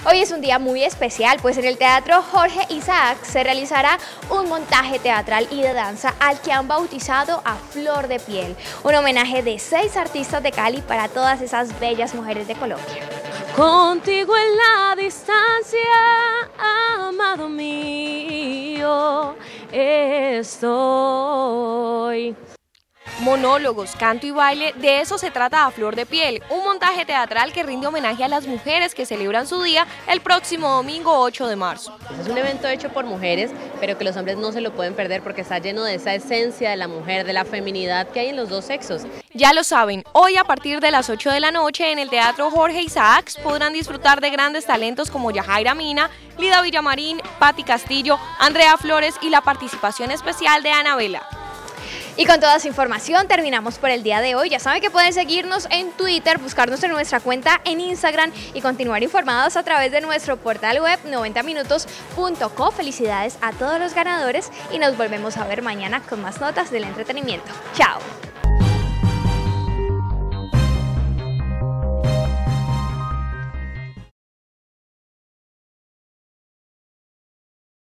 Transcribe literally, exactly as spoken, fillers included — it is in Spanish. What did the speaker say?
Hoy es un día muy especial, pues en el Teatro Jorge Isaac se realizará un montaje teatral y de danza al que han bautizado a Flor de Piel, un homenaje de seis artistas de Cali para todas esas bellas mujeres de Colombia. Contigo en la distancia, amado mío, estoy. Monólogos, canto y baile, de eso se trata A Flor de Piel, un montaje teatral que rinde homenaje a las mujeres que celebran su día el próximo domingo ocho de marzo. Es un evento hecho por mujeres, pero que los hombres no se lo pueden perder porque está lleno de esa esencia de la mujer, de la feminidad que hay en los dos sexos. Ya lo saben, hoy a partir de las ocho de la noche en el Teatro Jorge Isaac podrán disfrutar de grandes talentos como Yajaira Mina, Lida Villamarín, Patti Castillo, Andrea Flores y la participación especial de Anabela. Y con toda esa información terminamos por el día de hoy. Ya saben que pueden seguirnos en Twitter, buscarnos en nuestra cuenta en Instagram y continuar informados a través de nuestro portal web noventa minutos punto co. Felicidades a todos los ganadores y nos volvemos a ver mañana con más notas del entretenimiento. ¡Chao!